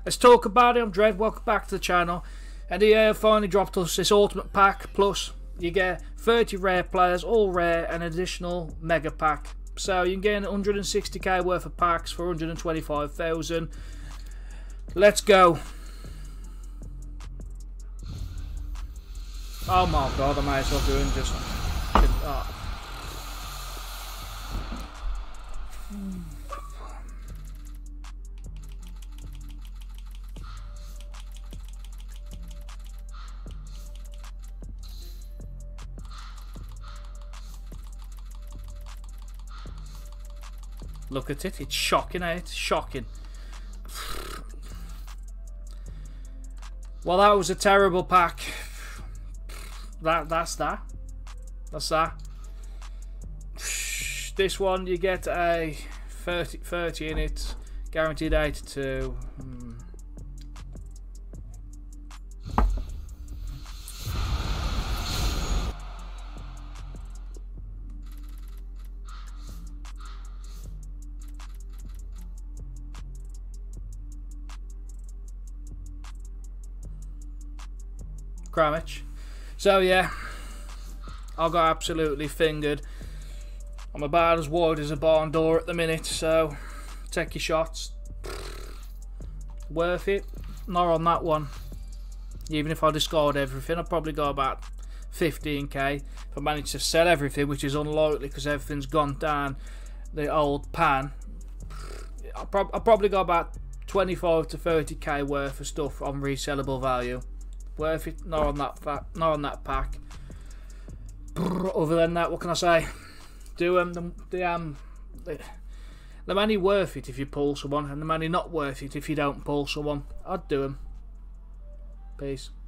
Let's talk about it. I'm Dread. Welcome back to the channel. And EA have finally dropped us this Ultimate Pack Plus. You get 30 rare players, all rare, and an additional Mega Pack. So you can get 160k worth of packs for 125,000. Let's go. Oh my god, I might as well do it just... Oh. Look at it, it's shocking, eh? It's shocking. Well, that was a terrible pack. That's that. This one, you get a 30 in it, guaranteed 82. Kramich. So yeah, I got absolutely fingered. I'm about as wide as a barn door at the minute, so take your shots. Worth it? Not on that one. Even if I discard everything, I'll probably go about 15k. If I manage to sell everything, which is unlikely because everything's gone down the old pan, I'll probably go about 25 to 30k worth of stuff on resellable value. Worth it? Not on that pack. Other than that, what can I say? They're only worth it if you pull someone, and they're only not worth it if you don't pull someone. I'd do them. Peace.